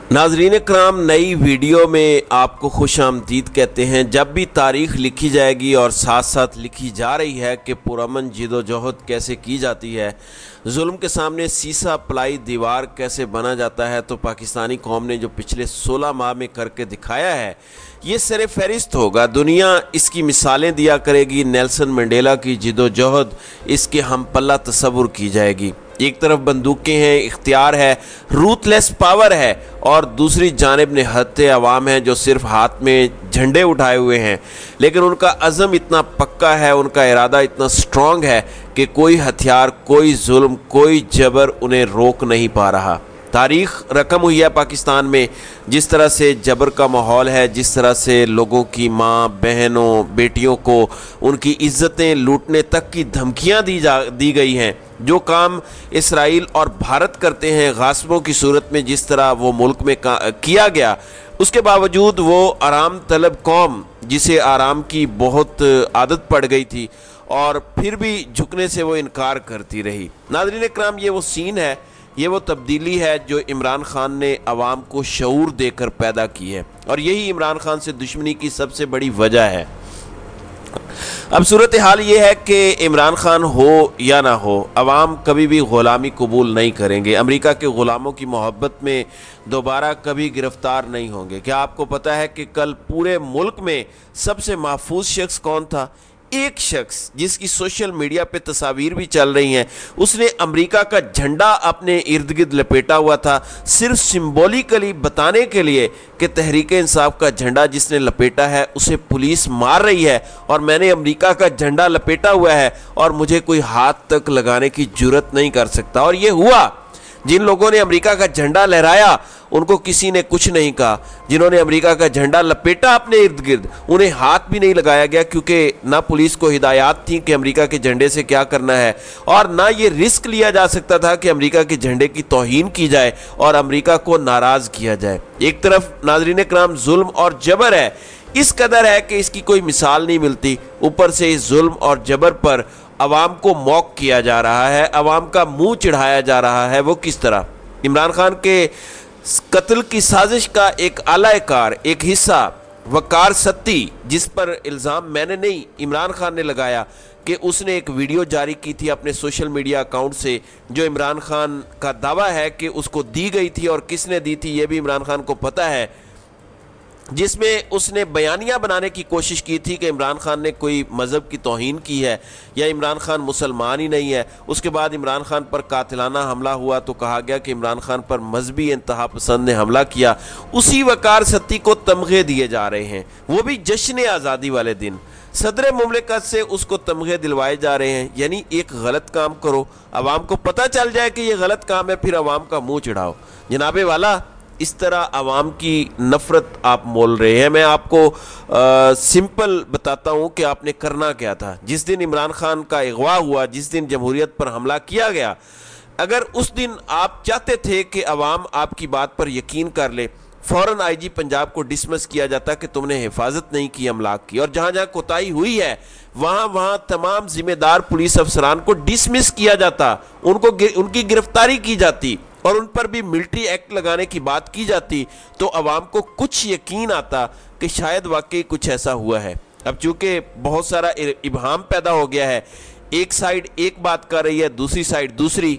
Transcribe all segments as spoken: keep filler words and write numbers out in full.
नाजरीन کرام नई वीडियो में आपको खुश आमदीद कहते हैं। जब भी तारीख़ लिखी जाएगी और साथ साथ लिखी जा रही है कि पुरअमन जिदोजहद कैसे की जाती है, जुल्म के सामने सीसा पलाई दीवार कैसे बना जाता है, तो पाकिस्तानी कौम ने जो पिछले सोलह माह में करके दिखाया है ये सर फहरिस्त होगा। दुनिया इसकी मिसालें दिया करेगी। नेल्सन मंडेला की जिदोजहद, इसके हम पल्ला तस्वुर की जाएगी। एक तरफ बंदूकें हैं, इख्तियार है, रूथलेस पावर है, और दूसरी जानिब निहत्ते अवाम हैं जो सिर्फ हाथ में झंडे उठाए हुए हैं, लेकिन उनका अज़म इतना पक्का है, उनका इरादा इतना स्ट्रॉन्ग है कि कोई हथियार, कोई जुल्म, कोई जबर उन्हें रोक नहीं पा रहा। तारीख़ रकम हुई है पाकिस्तान में, जिस तरह से जबर का माहौल है, जिस तरह से लोगों की माँ बहनों बेटियों को उनकी इज़्ज़तें लूटने तक की धमकियाँ दी जा दी गई हैं। जो काम इसराइल और भारत करते हैं गासिबों की सूरत में, जिस तरह वो मुल्क में किया गया, उसके बावजूद वो आराम तलब कौम, जिसे आराम की बहुत आदत पड़ गई थी, और फिर भी झुकने से वो इनकार करती रही। नाज़रीन इकराम, ये वो सीन है, ये वो तब्दीली है जो इमरान खान ने अवाम को शऊर देकर पैदा की है, और यही इमरान खान से दुश्मनी की सबसे बड़ी वजह है। अब सूरत हाल ये है कि इमरान खान हो या ना हो, अवाम कभी भी ग़ुलामी कबूल नहीं करेंगे। अमेरिका के ग़ुलामों की मोहब्बत में दोबारा कभी गिरफ्तार नहीं होंगे। क्या आपको पता है कि कल पूरे मुल्क में सबसे महफूज शख्स कौन था? एक शख्स जिसकी सोशल मीडिया पे तस्वीर भी चल रही हैं, उसने अमेरिका का झंडा अपने इर्द गिर्द लपेटा हुआ था, सिर्फ सिंबॉलिकली बताने के लिए कि तहरीक इंसाफ का झंडा जिसने लपेटा है उसे पुलिस मार रही है, और मैंने अमेरिका का झंडा लपेटा हुआ है और मुझे कोई हाथ तक लगाने की जुर्रत नहीं कर सकता। और ये हुआ। जिन लोगों ने अमेरिका का झंडा लहराया उनको किसी ने कुछ नहीं कहा। जिन्होंने अमेरिका का झंडा लपेटा अपने इर्द गिर्द, उन्हें हाथ भी नहीं लगाया गया, क्योंकि ना पुलिस को हिदायत थी कि अमेरिका के झंडे से क्या करना है, और ना ये रिस्क लिया जा सकता था कि अमेरिका के झंडे की तौहीन की जाए और अमेरिका को नाराज़ किया जाए। एक तरफ नाज़रीन कराम जुल्म और जबर है, इस कदर है कि इसकी कोई मिसाल नहीं मिलती। ऊपर से इस जुल्म और जबर पर अवाम को मौक किया जा रहा है, अवाम का मुंह चिढ़ाया जा रहा है। वो किस तरह? इमरान खान के कत्ल की साजिश का एक आलाकार, एक हिस्सा वकार सत्ती, जिस पर इल्ज़ाम मैंने नहीं इमरान खान ने लगाया कि उसने एक वीडियो जारी की थी अपने सोशल मीडिया अकाउंट से, जो इमरान खान का दावा है कि उसको दी गई थी, और किसने दी थी ये भी इमरान खान को पता है, जिसमें उसने बयानिया बनाने की कोशिश की थी कि इमरान खान ने कोई मज़हब की तौहीन की है या इमरान खान मुसलमान ही नहीं है। उसके बाद इमरान खान पर कातिलाना हमला हुआ तो कहा गया कि इमरान खान पर मजहबी इंतहा पसंद ने हमला किया। उसी वकार सत्ती को तमगे दिए जा रहे हैं, वो भी जश्न आज़ादी वाले दिन सदर मुमलिकत से उसको तमगे दिलवाए जा रहे हैं। यानी एक गलत काम करो, अवाम को पता चल जाए कि ये गलत काम है, फिर अवाम का मुँह चिढ़ाओ। जनाबे वाला, इस तरह अवाम की नफ़रत आप मोल रहे हैं। मैं आपको आ, सिंपल बताता हूँ कि आपने करना क्या था। जिस दिन इमरान खान का अगवा हुआ, जिस दिन जमहूरियत पर हमला किया गया, अगर उस दिन आप चाहते थे कि अवाम आपकी बात पर यकीन कर ले, फ़ौरन आई जी पंजाब को डिसमिस किया जाता कि तुमने हिफाजत नहीं की अमलाक की, और जहाँ जहाँ कोताही हुई है वहाँ वहाँ तमाम जिम्मेदार पुलिस अफसरान को डिसमिस किया जाता, उनको उनकी गिरफ्तारी की जाती, और उन पर भी मिलिट्री एक्ट लगाने की बात की जाती, तो अवाम को कुछ यकीन आता कि शायद वाकई कुछ ऐसा हुआ है। अब चूँकि बहुत सारा इबहाम पैदा हो गया है, एक साइड एक बात कर रही है, दूसरी साइड दूसरी।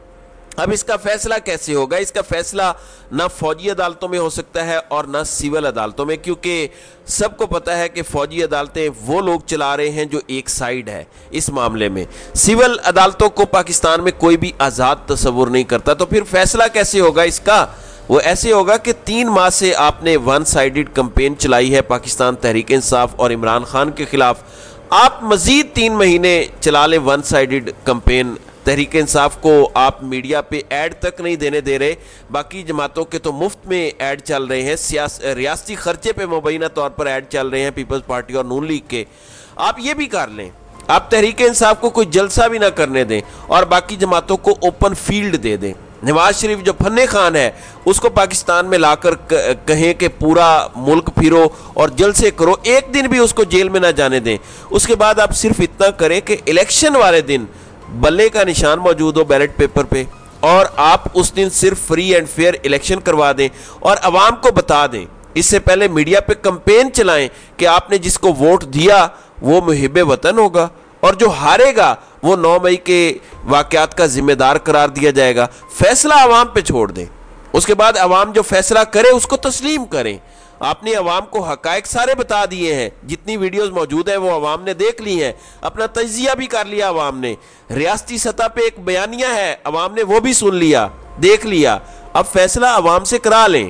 अब इसका फैसला कैसे होगा? इसका फैसला ना फौजी अदालतों में हो सकता है और ना सिविल अदालतों में, क्योंकि सबको पता है कि फौजी अदालतें वो लोग चला रहे हैं जो एक साइड है इस मामले में। सिविल अदालतों को पाकिस्तान में कोई भी आज़ाद तस्वुर नहीं करता। तो फिर फैसला कैसे होगा इसका? वो ऐसे होगा कि तीन माह से आपने वन साइडेड कैंपेन चलाई है पाकिस्तान तहरीक इंसाफ और इमरान खान के खिलाफ। आप मज़ीद तीन महीने चला लें one sided campaign. Tehreek Insaf को आप मीडिया पे ऐड तक नहीं देने दे रहे, बाकी जमातों के तो मुफ्त में ऐड चल रहे हैं, सियास रियासती खर्चे पे मुबैना तौर पर ऐड चल रहे हैं पीपल्स पार्टी और नून लीग के। आप ये भी कर लें, आप तहरीक इंसाफ को कोई जलसा भी ना करने दें और बाकी जमातों को ओपन फील्ड दे दें। नवाज शरीफ जो फन्ने खान है उसको पाकिस्तान में लाकर कहें कि पूरा मुल्क फिरो और जलसे करो, एक दिन भी उसको जेल में ना जाने दें। उसके बाद आप सिर्फ इतना करें कि इलेक्शन वाले दिन बल्ले का निशान मौजूद हो बैलेट पेपर पे, اور آپ اس دن صرف فری اینڈ فیئر الیکشن کروا دیں اور عوام کو بتا دیں، اس سے پہلے میڈیا پہ کمپین چلائیں کہ آپ نے جس کو ووٹ دیا وہ محب وطن ہوگا اور جو ہارے گا وہ نو مئی کے واقعات کا ذمہ دار قرار دیا جائے گا۔ فیصلہ عوام پہ چھوڑ دیں، اس کے بعد عوام جو فیصلہ کرے اس کو تسلیم کریں۔ آپ نے عوام کو حقائق سارے بتا دیے ہیں، جتنی ویڈیوز موجود ہیں وہ عوام نے دیکھ لی ہیں، اپنا تجزیہ بھی کر لیا عوام نے، ریاستی سطح پہ ایک بیانیہ ہے عوام نے وہ بھی سن لیا، دیکھ لیا۔ اب فیصلہ عوام سے کرا لیں،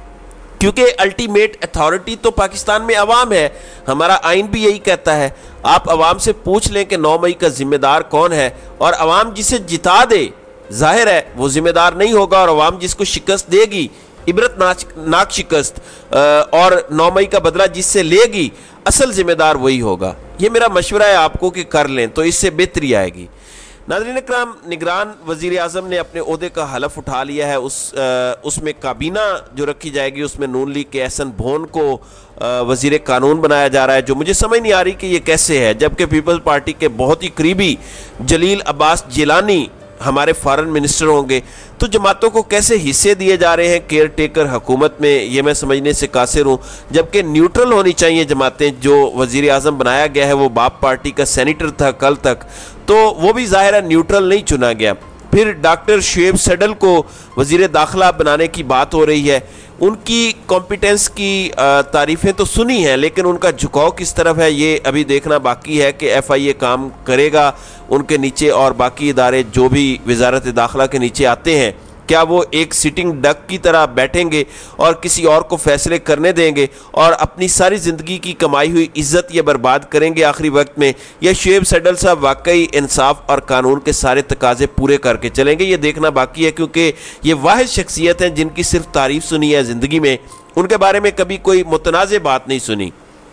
کیونکہ الٹیمیٹ اتھارٹی تو پاکستان میں عوام ہے، ہمارا آئین بھی یہی کہتا ہے۔ آپ عوام سے پوچھ لیں کہ نو مئی کا ذمہ دار کون ہے، اور عوام جسے جتا دے ظاہر ہے وہ ذمہ دار نہیں ہوگا، اور عوام جس کو شکست دے گی عبرت ناک شکست اور نو مئی کا بدلہ جس سے لے گی اصل ذمہ دار وہی ہوگا۔ یہ میرا مشورہ ہے آپ کو کہ کر لیں تو اس سے بہتری آئے گی۔ ناظرین اکرام، نگران وزیر اعظم نے اپنے عہدے کا حلف اٹھا لیا ہے، اس اس میں کابینہ جو رکھی جائے گی اس میں نون لیگ کے احسن بھون کو وزیر قانون بنایا جا رہا ہے، جو مجھے سمجھ نہیں آ رہی کہ یہ کیسے ہے، جبکہ پیپلز پارٹی کے بہت ہی قریبی جلیل عباس جیلانی ہمارے فارن منسٹر ہوں گے، تو جماعتوں کو کیسے حصے دیے جا رہے ہیں کیئر ٹیکر حکومت میں، یہ میں سمجھنے سے قاصر ہوں۔ جبکہ نیوٹرل ہونی چاہیے جماعتیں، جو وزیر اعظم بنایا گیا ہے وہ باپ پارٹی کا سینیٹر تھا کل تک، تو وہ بھی ظاہر ہے نیوٹرل نہیں چنا گیا۔ پھر ڈاکٹر شعیب سڈل کو وزیر داخلہ بنانے کی بات ہو رہی ہے، ان کی کمپیٹنس کی تعریفیں تو سنی ہیں، لیکن ان کا جھکاؤ کس طرف ہے یہ ابھی دیکھنا باقی ہے کہ ایف آئی اے کام کرے گا ان کے نیچے، اور باقی ادارے جو بھی وزارت داخلہ کے نیچے آتے ہیں کیا وہ ایک سٹنگ ڈک کی طرح بیٹھیں گے اور کسی اور کو فیصلے کرنے دیں گے اور اپنی ساری زندگی کی کمائی ہوئی عزت یہ برباد کریں گے آخری وقت میں، یا شعیب سڈل صاحب واقعی انصاف اور قانون کے سارے تقاضے پورے کر کے چلیں گے؟ یہ دیکھنا باقی ہے، کیونکہ یہ واحد شخصیت ہیں جن کی صرف تعریف سنی ہے زندگی میں، ان کے بارے میں کبھی کوئی متنازع بات نہیں سنی۔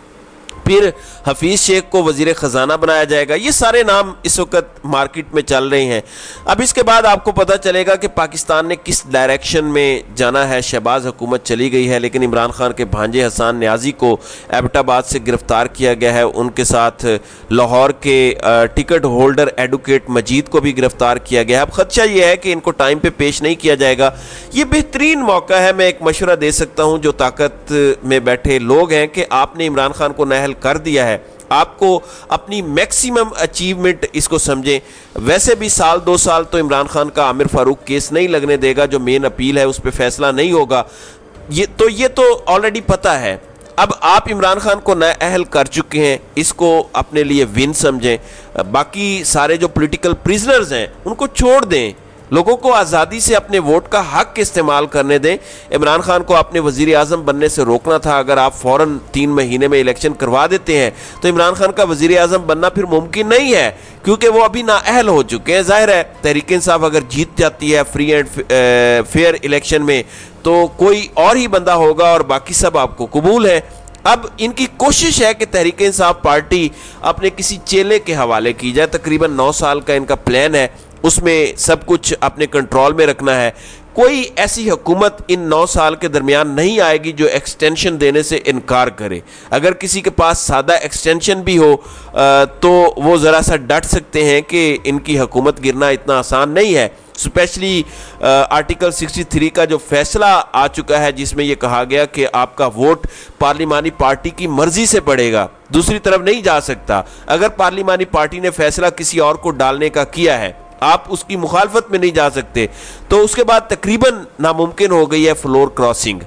پھر حفیظ شیخ کو وزیر خزانہ بنایا جائے گا۔ یہ سارے نام اس وقت مارکیٹ میں چل رہے ہیں۔ اب اس کے بعد آپ کو پتہ چلے گا کہ پاکستان نے کس ڈائریکشن میں جانا ہے۔ شہباز حکومت چلی گئی ہے، لیکن عمران خان کے بھانجے حسان نیازی کو ایبٹ آباد سے گرفتار کیا گیا ہے، ان کے ساتھ لاہور کے ٹکٹ ہولڈر ایڈوکیٹ مجید کو بھی گرفتار کیا گیا ہے۔ اب خدشہ یہ ہے کہ ان کو ٹائم پہ پیش نہیں کیا جائے گا۔ یہ بہترین موقع ہے، میں ایک مشورہ دے سکتا ہوں جو طاقت میں بیٹھے لوگ ہیں، کہ آپ نے عمران خان کو نااہل کر دیا ہے، آپ کو اپنی میکسیمم اچیومنٹ اس کو سمجھیں۔ ویسے بھی سال دو سال تو عمران خان کا عامر فاروق کیس نہیں لگنے دے گا، جو مین اپیل ہے اس پہ فیصلہ نہیں ہوگا، یہ تو یہ تو آلریڈی پتہ ہے۔ اب آپ عمران خان کو نااہل کر چکے ہیں، اس کو اپنے لیے ون سمجھیں۔ باقی سارے جو پولیٹیکل پریزنرز ہیں ان کو چھوڑ دیں، لوگوں کو آزادی سے اپنے ووٹ کا حق استعمال کرنے دیں۔ عمران خان کو اپنے وزیر اعظم بننے سے روکنا تھا، اگر آپ فوراً تین مہینے میں الیکشن کروا دیتے ہیں تو عمران خان کا وزیر اعظم بننا پھر ممکن نہیں ہے، کیونکہ وہ ابھی نااہل ہو چکے ہیں۔ ظاہر ہے تحریک انصاف اگر جیت جاتی ہے فری اینڈ فیئر الیکشن میں تو کوئی اور ہی بندہ ہوگا اور باقی سب آپ کو قبول ہے۔ اب ان کی کوشش ہے کہ تحریک انصاف پارٹی اپنے کسی چیلے کے حوالے کی جائے، تقریباً نو سال کا ان کا پلان ہے، اس میں سب کچھ اپنے کنٹرول میں رکھنا ہے۔ کوئی ایسی حکومت ان نو سال کے درمیان نہیں آئے گی جو ایکسٹینشن دینے سے انکار کرے۔ اگر کسی کے پاس سادہ ایکسٹینشن بھی ہو تو وہ ذرا سا ڈٹ سکتے ہیں کہ ان کی حکومت گرنا اتنا آسان نہیں ہے، اسپیشلی آرٹیکل سکسٹی تھری کا جو فیصلہ آ چکا ہے جس میں یہ کہا گیا کہ آپ کا ووٹ پارلیمانی پارٹی کی مرضی سے پڑے گا، دوسری طرف نہیں جا سکتا۔ اگر پارلیمانی پارٹی نے فیصلہ کسی اور کو ڈالنے کا کیا ہے، آپ اس کی مخالفت میں نہیں جا سکتے، تو اس کے بعد تقریباً ناممکن ہو گئی ہے فلور کراسنگ۔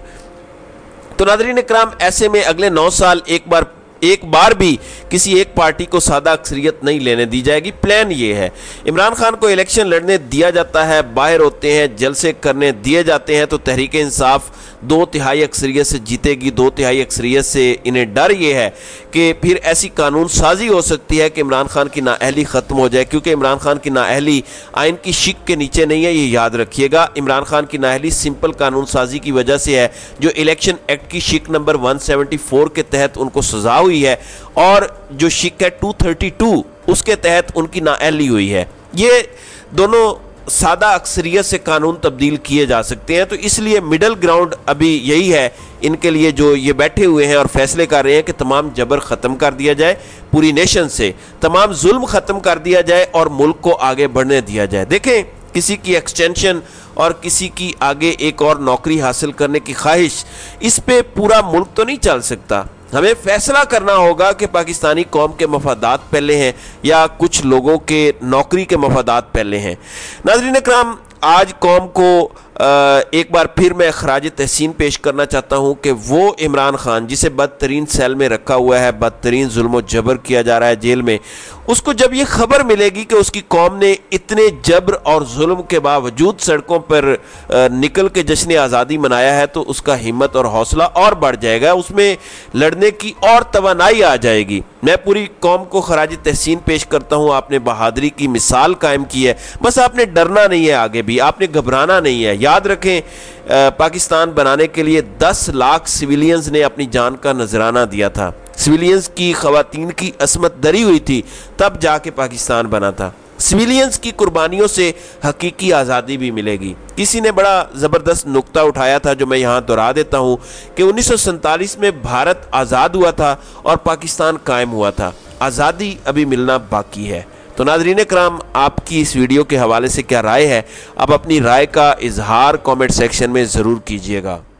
تو ناظرین اکرام، ایسے میں اگلے نو سال ایک بار ایک بار بھی کسی ایک پارٹی کو سادہ اکثریت نہیں لینے دی جائے گی۔ پلان یہ ہے، عمران خان کو الیکشن لڑنے دیا جاتا ہے، باہر ہوتے ہیں، جلسے کرنے دیے جاتے ہیں، تو تحریک انصاف دو تہائی اکثریت سے جیتے گی۔ دو تہائی اکثریت سے انہیں ڈر یہ ہے کہ پھر ایسی قانون سازی ہو سکتی ہے کہ عمران خان کی نااہلی ختم ہو جائے، کیونکہ عمران خان کی نااہلی آئین کی شک کے نیچے نہیں ہے، یہ یاد رکھیے گا۔ عمران خان کی نااہلی سمپل قانون سازی کی وجہ سے ہے، جو الیکشن ایکٹ کی شک نمبر ایک سو چوہتر کے تحت ان کو سزا ہوئی ہے، اور جو شک ہے دو سو بتیس اس کے تحت ان کی نااہلی ہوئی ہے۔ یہ دونوں سادہ اکثریت سے قانون تبدیل کیے جا سکتے ہیں، تو اس لیے مڈل گراؤنڈ ابھی یہی ہے ان کے لیے، جو یہ بیٹھے ہوئے ہیں اور فیصلے کر رہے ہیں کہ تمام جبر ختم کر دیا جائے، پوری نیشن سے تمام ظلم ختم کر دیا جائے اور ملک کو آگے بڑھنے دیا جائے۔ دیکھیں किसी की एक्सटेंशन और किसी की आगे एक और नौकरी हासिल करने की ख्वाहिश, इस पे पूरा मुल्क तो नहीं चल सकता। हमें फैसला करना होगा कि पाकिस्तानी कौम के मफादात पहले हैं या कुछ लोगों के नौकरी के मफादात पहले हैं। नाज़रीन इकराम, आज कौम को एक बार फिर मैं खराज तहसीन पेश करना चाहता हूँ कि वो इमरान खान जिसे बदतरीन सेल में रखा हुआ है, बदतरीन जुल्म व जबर किया जा रहा है जेल में, उसको जब ये खबर मिलेगी कि उसकी कौम ने इतने जबर और जुल्म के बावजूद सड़कों पर निकल के जश्न आज़ादी मनाया है, तो उसका हिम्मत और हौसला और बढ़ जाएगा, उसमें लड़ने की और तवानाई आ जाएगी। मैं पूरी कौम को खराज तहसीन पेश करता हूँ, आपने बहादुरी की मिसाल कायम की है, बस आपने डरना नहीं है, आगे भी आपने घबराना नहीं है। याद रखें, पाकिस्तान बनाने के लिए दस लाख सिविलियंस ने अपनी जान का नजराना दिया था, सिविलियंस की ख़वातीन की असमत दरी हुई थी, तब जाके पाकिस्तान बना था। सिविलियंस की कुर्बानियों से हकीकी आज़ादी भी मिलेगी। किसी ने बड़ा ज़बरदस्त नुक्ता उठाया था जो मैं यहाँ दोहरा देता हूँ कि उन्नीस सौ सैंतालीस में भारत आज़ाद हुआ था और पाकिस्तान कायम हुआ था, आज़ादी अभी मिलना बाकी है। तो नाज़रीन इकराम, आपकी इस वीडियो के हवाले से क्या राय है? आप अपनी राय का इजहार कमेंट सेक्शन में ज़रूर कीजिएगा।